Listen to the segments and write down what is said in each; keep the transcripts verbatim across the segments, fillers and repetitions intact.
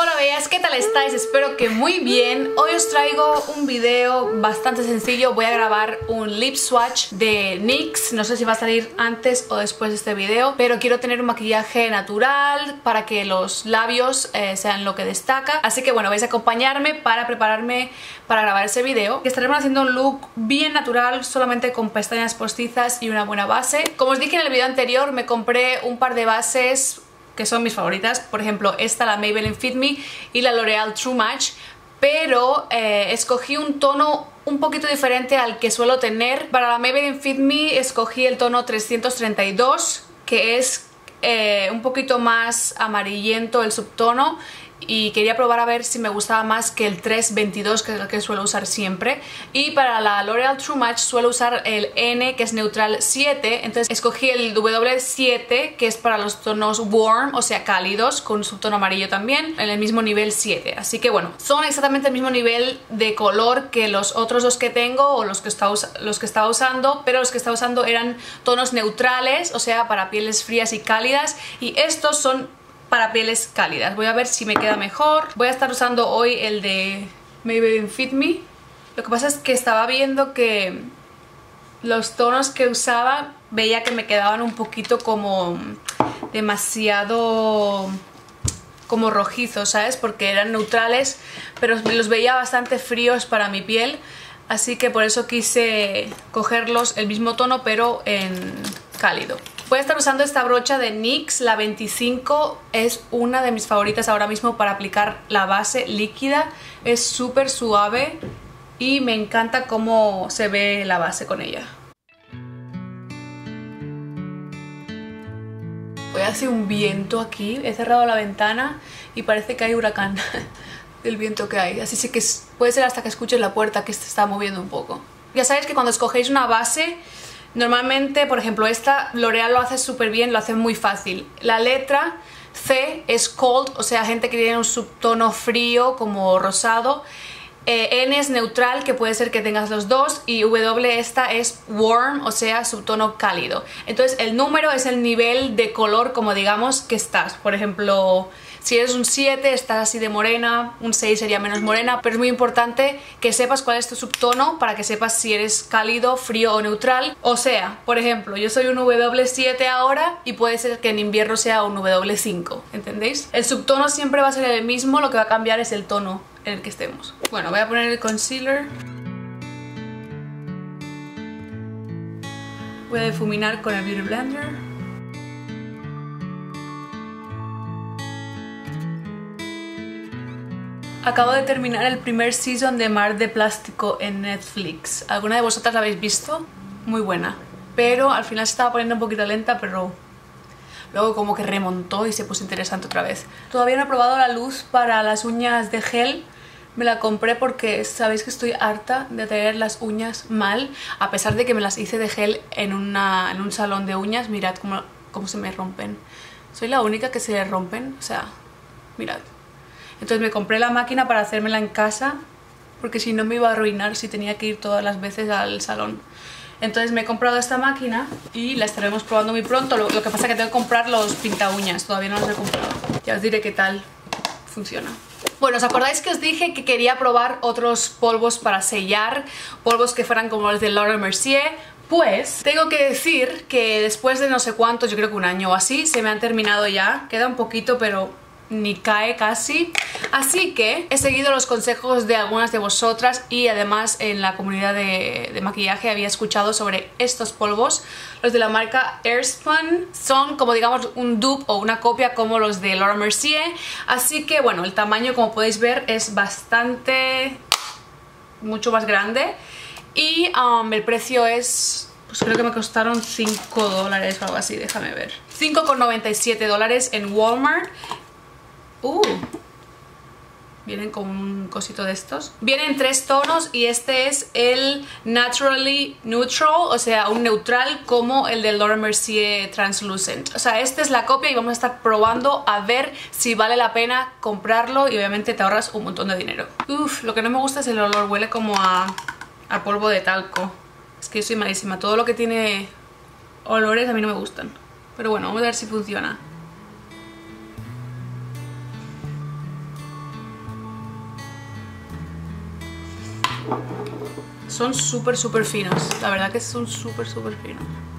Hola bellas, ¿qué tal estáis? Espero que muy bien. Hoy os traigo un video bastante sencillo. Voy a grabar un lip swatch de NYX. No sé si va a salir antes o después de este video, pero quiero tener un maquillaje natural para que los labios eh, sean lo que destaca. Así que bueno, vais a acompañarme para prepararme para grabar ese video. Estaremos haciendo un look bien natural, solamente con pestañas postizas y una buena base. Como os dije en el video anterior, me compré un par de bases que son mis favoritas, por ejemplo esta, la Maybelline Fit Me, y la L'Oreal True Match, pero eh, escogí un tono un poquito diferente al que suelo tener. Para la Maybelline Fit Me escogí el tono trescientos treinta y dos, que es eh, un poquito más amarillento el subtono, y quería probar a ver si me gustaba más que el trescientos veintidós, que es el que suelo usar siempre. Y para la L'Oreal True Match suelo usar el N, que es neutral siete, entonces escogí el W siete, que es para los tonos warm, o sea cálidos, con un subtono amarillo también, en el mismo nivel siete. Así que bueno, son exactamente el mismo nivel de color que los otros dos que tengo, o los que, estaba, los que estaba usando, pero los que estaba usando eran tonos neutrales, o sea para pieles frías y cálidas, y estos son para pieles cálidas. Voy a ver si me queda mejor. Voy a estar usando hoy el de Maybelline Fit Me. Lo que pasa es que estaba viendo que los tonos que usaba veía que me quedaban un poquito como demasiado como rojizos, ¿sabes? Porque eran neutrales, pero los veía bastante fríos para mi piel, así que por eso quise cogerlos el mismo tono pero en cálido. Voy a estar usando esta brocha de NYX, la veinticinco, es una de mis favoritas ahora mismo para aplicar la base líquida. Es súper suave y me encanta cómo se ve la base con ella. Hoy hace un viento aquí, he cerrado la ventana y parece que hay huracán del viento que hay, así que puede ser hasta que escuches la puerta que se está moviendo un poco. Ya sabéis que cuando escogéis una base, normalmente, por ejemplo, esta L'Oreal lo hace súper bien, lo hace muy fácil. La letra C es cold, o sea, gente que tiene un subtono frío como rosado. Eh, N es neutral, que puede ser que tengas los dos, y W esta es warm, o sea, subtono cálido. Entonces el número es el nivel de color, como digamos, que estás. Por ejemplo, si eres un siete estás así de morena, un seis sería menos morena, pero es muy importante que sepas cuál es tu subtono para que sepas si eres cálido, frío o neutral. O sea, por ejemplo, yo soy un W siete ahora y puede ser que en invierno sea un W cinco, ¿entendéis? El subtono siempre va a ser el mismo, lo que va a cambiar es el tono en el que estemos. Bueno, voy a poner el concealer. Voy a difuminar con el Beauty Blender. Acabo de terminar el primer season de Mar de Plástico en Netflix. ¿Alguna de vosotras la habéis visto? Muy buena. Pero al final se estaba poniendo un poquito lenta, pero luego como que remontó y se puso interesante otra vez. Todavía no he probado la luz para las uñas de gel. Me la compré porque sabéis que estoy harta de tener las uñas mal. A pesar de que me las hice de gel en, una, en un salón de uñas. Mirad cómo, cómo se me rompen. Soy la única que se le rompen. O sea, mirad. Entonces me compré la máquina para hacérmela en casa, porque si no me iba a arruinar si tenía que ir todas las veces al salón. Entonces me he comprado esta máquina y la estaremos probando muy pronto. Lo, lo que pasa es que tengo que comprar los pinta uñas, todavía no los he comprado. Ya os diré qué tal funciona. Bueno, ¿os acordáis que os dije que quería probar otros polvos para sellar? Polvos que fueran como los de Laura Mercier. Pues tengo que decir que después de no sé cuántos, yo creo que un año o así, se me han terminado ya. Queda un poquito, pero ni cae casi. Así que he seguido los consejos de algunas de vosotras, y además en la comunidad de, de maquillaje había escuchado sobre estos polvos. Los de la marca Airspun son como digamos un dupe o una copia como los de Laura Mercier. Así que bueno, el tamaño, como podéis ver, es bastante mucho más grande, y um, el precio es, pues creo que me costaron cinco dólares o algo así, déjame ver, cinco con noventa y siete dólares en Walmart. Uh, vienen con un cosito de estos. Vienen tres tonos y este es el Naturally Neutral, o sea, un neutral como el de Laura Mercier Translucent. O sea, esta es la copia y vamos a estar probando a ver si vale la pena comprarlo, y obviamente te ahorras un montón de dinero. Uf, lo que no me gusta es el olor, huele como a, a polvo de talco. Es que yo soy malísima, todo lo que tiene olores a mí no me gustan. Pero bueno, vamos a ver si funciona. Son súper súper finos, la verdad que son súper súper finos.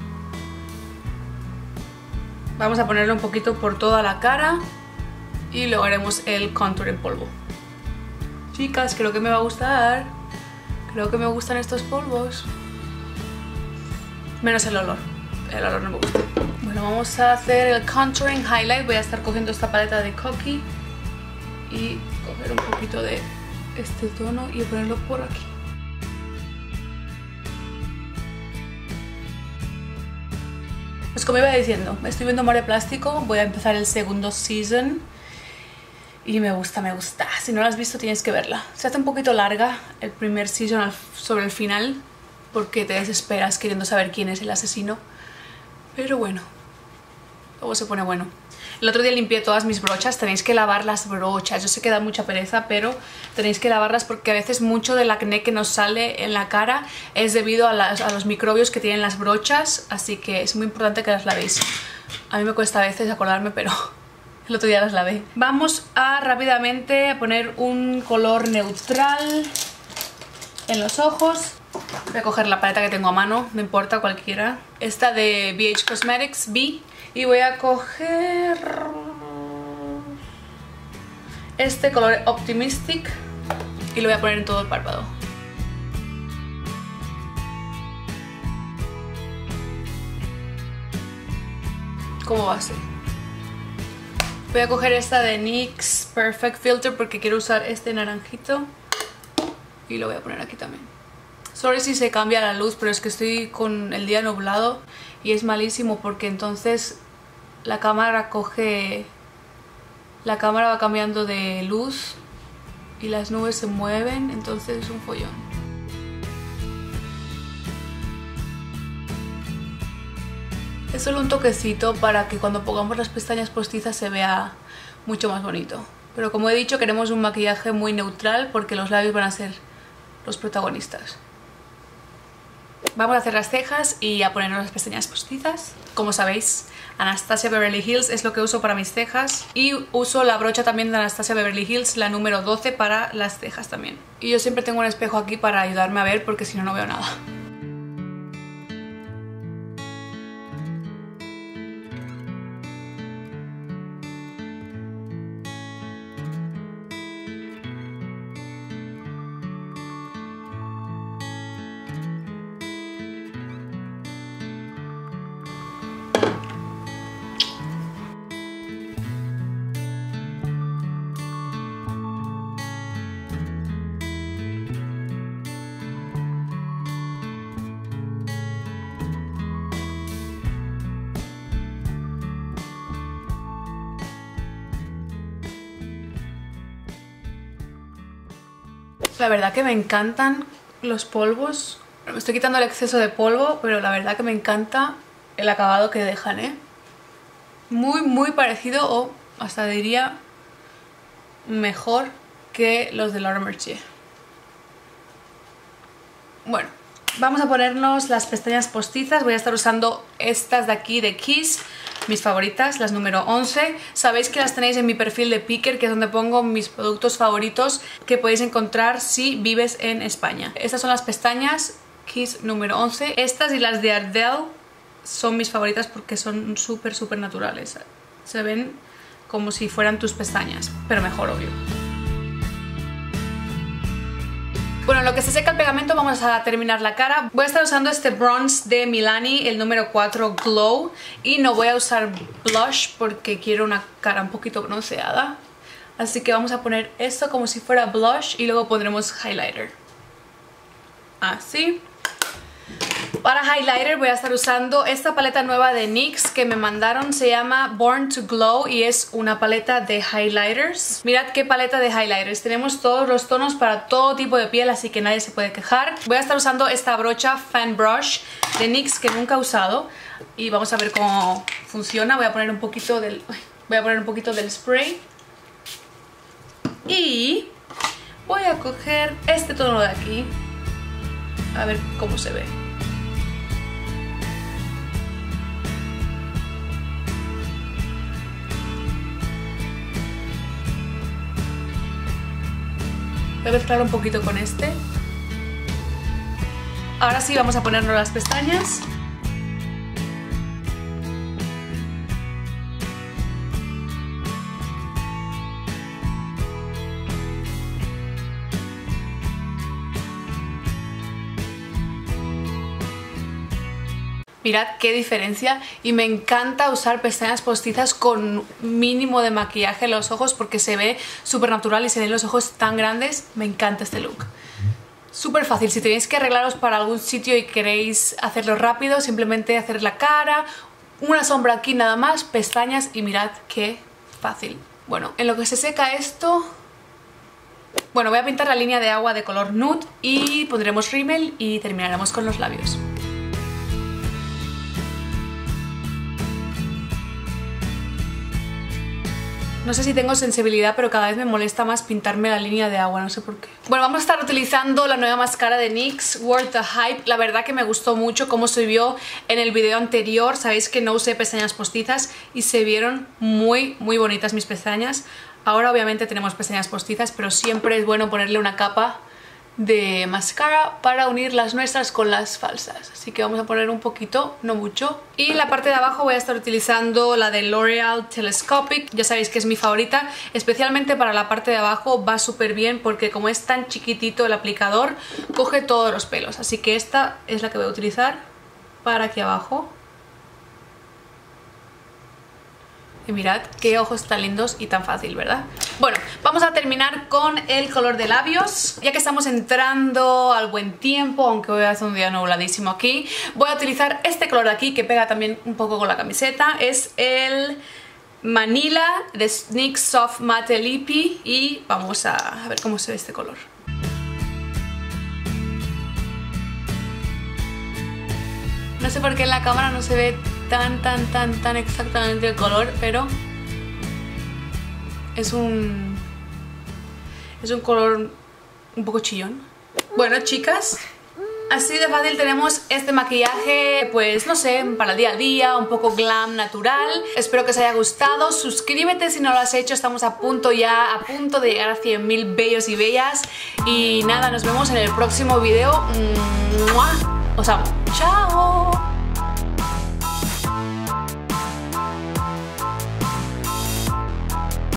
Vamos a ponerlo un poquito por toda la cara y luego haremos el contour en polvo. Chicas, creo que me va a gustar. Creo que me gustan estos polvos. Menos el olor. El olor no me gusta. Bueno, vamos a hacer el contouring highlight. Voy a estar cogiendo esta paleta de Cocky y coger un poquito de este tono y ponerlo por aquí. Pues como iba diciendo, estoy viendo Mar de Plástico, voy a empezar el segundo season y me gusta, me gusta. Si no la has visto tienes que verla. Se hace un poquito larga el primer season al, sobre el final porque te desesperas queriendo saber quién es el asesino. Pero bueno, luego se pone bueno. El otro día limpié todas mis brochas, tenéis que lavar las brochas. Yo sé que da mucha pereza, pero tenéis que lavarlas porque a veces mucho del acné que nos sale en la cara es debido a, las, a los microbios que tienen las brochas, así que es muy importante que las lavéis. A mí me cuesta a veces acordarme, pero el otro día las lavé. Vamos a rápidamente a poner un color neutral en los ojos. Voy a coger la paleta que tengo a mano, no importa cualquiera. Esta de B H Cosmetics, B. Y voy a coger este color Optimistic y lo voy a poner en todo el párpado. Como base. Voy a coger esta de N Y X Perfect Filter porque quiero usar este naranjito y lo voy a poner aquí también. Sorry si se cambia la luz, pero es que estoy con el día nublado y es malísimo porque entonces la cámara coge... La cámara va cambiando de luz y las nubes se mueven, entonces es un follón. Es solo un toquecito para que cuando pongamos las pestañas postizas se vea mucho más bonito. Pero como he dicho, queremos un maquillaje muy neutral porque los labios van a ser los protagonistas. Vamos a hacer las cejas y a ponernos las pestañas postizas. Como sabéis, Anastasia Beverly Hills es lo que uso para mis cejas. Y uso la brocha también de Anastasia Beverly Hills, la número doce, para las cejas también. Y yo siempre tengo un espejo aquí para ayudarme a ver porque si no, no veo nada. La verdad que me encantan los polvos. Me estoy quitando el exceso de polvo, pero la verdad que me encanta el acabado que dejan, ¿eh? Muy, muy parecido o hasta diría mejor que los de Laura Mercier. Bueno, vamos a ponernos las pestañas postizas. Voy a estar usando estas de aquí de Kiss, mis favoritas, las número once. Sabéis que las tenéis en mi perfil de Picker, que es donde pongo mis productos favoritos que podéis encontrar si vives en España. Estas son las pestañas Kiss número once. Estas y las de Ardell son mis favoritas porque son súper súper naturales. Se ven como si fueran tus pestañas, pero mejor, obvio. Bueno, en lo que se seca el pegamento vamos a terminar la cara. Voy a estar usando este bronze de Milani, el número cuatro Glow. Y no voy a usar blush porque quiero una cara un poquito bronceada. Así que vamos a poner esto como si fuera blush y luego pondremos highlighter. Así. Para highlighter voy a estar usando esta paleta nueva de N Y X que me mandaron. Se llama Born to Glow y es una paleta de highlighters. Mirad qué paleta de highlighters. Tenemos todos los tonos para todo tipo de piel, así que nadie se puede quejar. Voy a estar usando esta brocha Fan Brush de N Y X que nunca he usado. Y vamos a ver cómo funciona. Voy a poner un poquito del, voy a poner un poquito del spray. Y voy a coger este tono de aquí. A ver cómo se ve. Voy a mezclar un poquito con este ahora sí vamos a ponernos las pestañas. Mirad qué diferencia, y me encanta usar pestañas postizas con mínimo de maquillaje en los ojos porque se ve súper natural y se ven los ojos tan grandes. Me encanta este look. Súper fácil, si tenéis que arreglaros para algún sitio y queréis hacerlo rápido, simplemente hacer la cara, una sombra aquí nada más, pestañas y mirad qué fácil. Bueno, en lo que se seca esto... Bueno, voy a pintar la línea de agua de color nude y pondremos rímel y terminaremos con los labios. No sé si tengo sensibilidad, pero cada vez me molesta más pintarme la línea de agua, no sé por qué. Bueno, vamos a estar utilizando la nueva máscara de NYX, Worth the Hype. La verdad que me gustó mucho como se vio en el video anterior. Sabéis que no usé pestañas postizas y se vieron muy, muy bonitas mis pestañas. Ahora obviamente tenemos pestañas postizas, pero siempre es bueno ponerle una capa de máscara para unir las nuestras con las falsas. Así que vamos a poner un poquito, no mucho. Y en la parte de abajo voy a estar utilizando la de L'Oreal Telescopic. Ya sabéis que es mi favorita, especialmente para la parte de abajo va súper bien porque como es tan chiquitito el aplicador, coge todos los pelos. Así que esta es la que voy a utilizar para aquí abajo. Y mirad qué ojos tan lindos y tan fácil, ¿verdad? Bueno, vamos a terminar con el color de labios. Ya que estamos entrando al buen tiempo, aunque hoy hace un día nubladísimo aquí, voy a utilizar este color de aquí que pega también un poco con la camiseta. Es el Manila de NYX Soft Matte Lippy y vamos a ver cómo se ve este color. No sé por qué en la cámara no se ve tan, tan, tan, tan exactamente el color, pero es un... es un color un poco chillón. Bueno, chicas, así de fácil tenemos este maquillaje, pues no sé, para el día a día, un poco glam natural. Espero que os haya gustado. Suscríbete si no lo has hecho, estamos a punto ya, a punto de llegar a cien mil bellos y bellas. Y nada, nos vemos en el próximo video. ¡Mua! Os amo. ¡Chao!